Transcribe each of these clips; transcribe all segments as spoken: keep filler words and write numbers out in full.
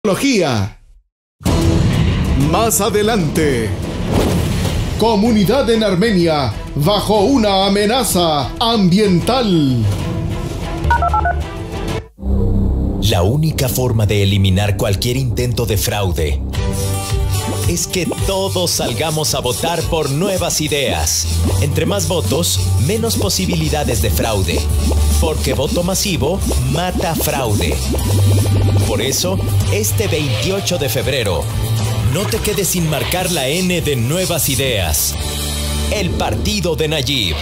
Tecnología. Más adelante. Comunidad en Armenia bajo una amenaza ambiental. La única forma de eliminar cualquier intento de fraude es que todos salgamos a votar por nuevas ideas. Entre más votos, menos posibilidades de fraude. Porque voto masivo mata fraude. Por eso, este veintiocho de febrero, no te quedes sin marcar la N de Nuevas Ideas. El partido de Nayib.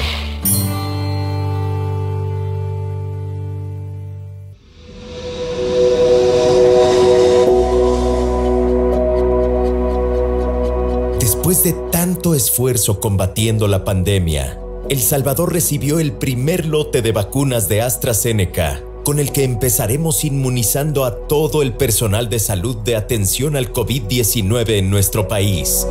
Después de tanto esfuerzo combatiendo la pandemia, El Salvador recibió el primer lote de vacunas de AstraZeneca, con el que empezaremos inmunizando a todo el personal de salud de atención al COVID diecinueve en nuestro país.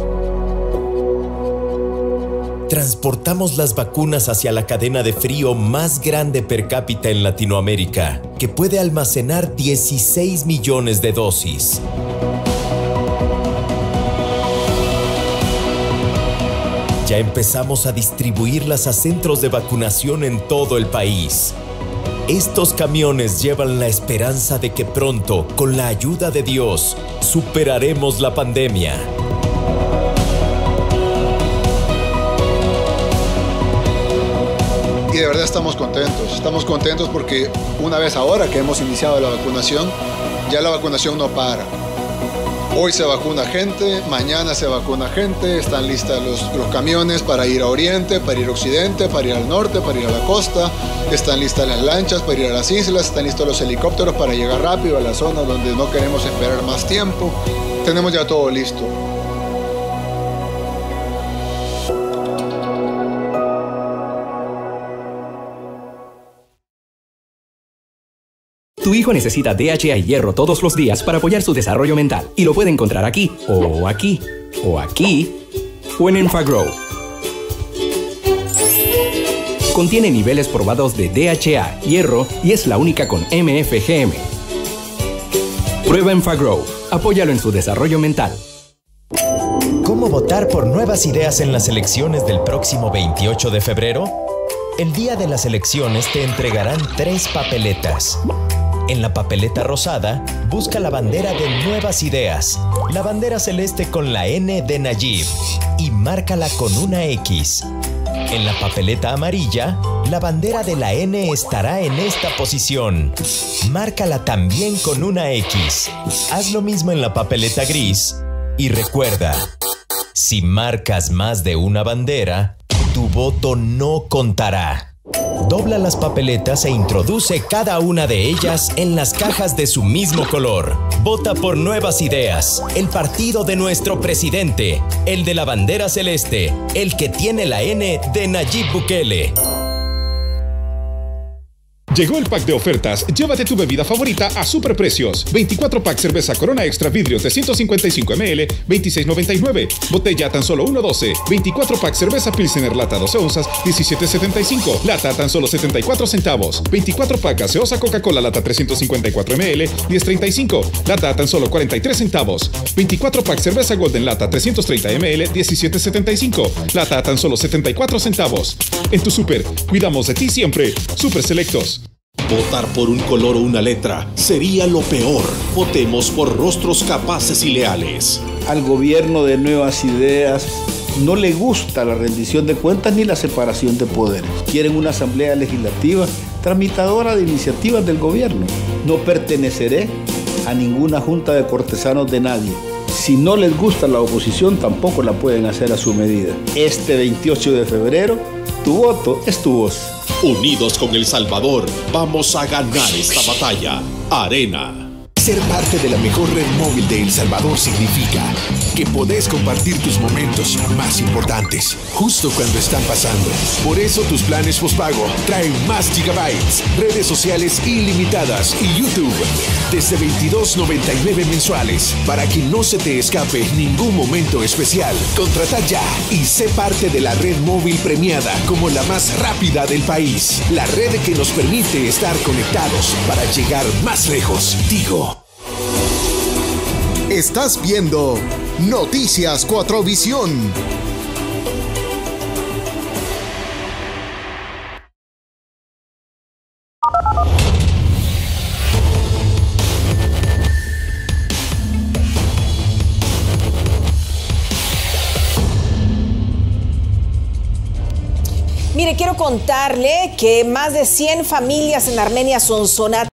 Transportamos las vacunas hacia la cadena de frío más grande per cápita en Latinoamérica, que puede almacenar dieciséis millones de dosis. Ya empezamos a distribuirlas a centros de vacunación en todo el país. Estos camiones llevan la esperanza de que pronto, con la ayuda de Dios, superaremos la pandemia. Y de verdad estamos contentos, estamos contentos porque una vez ahora que hemos iniciado la vacunación, ya la vacunación no para. Hoy se vacuna gente, mañana se vacuna gente, están listos los, los camiones para ir a Oriente, para ir a Occidente, para ir al norte, para ir a la costa, están listas las lanchas para ir a las islas, están listos los helicópteros para llegar rápido a la zona donde no queremos esperar más tiempo. Tenemos ya todo listo. Tu hijo necesita D H A y hierro todos los días para apoyar su desarrollo mental. Y lo puede encontrar aquí, o aquí, o aquí, o en Enfagrow. Contiene niveles probados de D H A, hierro y es la única con M F G M. Prueba Enfagrow. Apóyalo en su desarrollo mental. ¿Cómo votar por nuevas ideas en las elecciones del próximo veintiocho de febrero? El día de las elecciones te entregarán tres papeletas. En la papeleta rosada, busca la bandera de Nuevas Ideas, la bandera celeste con la N de Nayib, y márcala con una X. En la papeleta amarilla, la bandera de la N estará en esta posición. Márcala también con una X. Haz lo mismo en la papeleta gris. Y recuerda, si marcas más de una bandera, tu voto no contará. Dobla las papeletas e introduce cada una de ellas en las cajas de su mismo color. Vota por Nuevas Ideas, el partido de nuestro presidente, el de la bandera celeste, el que tiene la N de Nayib Bukele. Llegó el pack de ofertas. Llévate tu bebida favorita a superprecios. veinticuatro pack cerveza Corona Extra vidrio de ciento cincuenta y cinco mililitros, veintiséis noventa y nueve. Botella tan solo uno doce. veinticuatro pack cerveza Pilsener lata doce onzas, diecisiete setenta y cinco. Lata tan solo setenta y cuatro centavos. veinticuatro pack gaseosa Coca-Cola lata trescientos cincuenta y cuatro mililitros, diez treinta y cinco. Lata tan solo cuarenta y tres centavos. veinticuatro pack cerveza Golden lata trescientos treinta mililitros, diecisiete setenta y cinco. Lata tan solo setenta y cuatro centavos. En tu super, cuidamos de ti siempre. Super Selectos. Votar por un color o una letra sería lo peor. Votemos por rostros capaces y leales. Al gobierno de Nuevas Ideas no le gusta la rendición de cuentas ni la separación de poderes. Quieren una asamblea legislativa tramitadora de iniciativas del gobierno. No perteneceré a ninguna junta de cortesanos de nadie. Si no les gusta la oposición, tampoco la pueden hacer a su medida. Este veintiocho de febrero, tu voto es tu voz. Unidos con El Salvador, vamos a ganar esta batalla. Arena. Ser parte de la mejor red móvil de El Salvador significa que podés compartir tus momentos más importantes justo cuando están pasando. Por eso tus planes postpago traen más gigabytes, redes sociales ilimitadas y YouTube desde veintidós noventa y nueve mensuales para que no se te escape ningún momento especial. Contrata ya y sé parte de la red móvil premiada como la más rápida del país. La red que nos permite estar conectados para llegar más lejos. Tigo. Estás viendo Noticias cuatro Visión. Mire, quiero contarle que más de cien familias en Armenia Sonsonate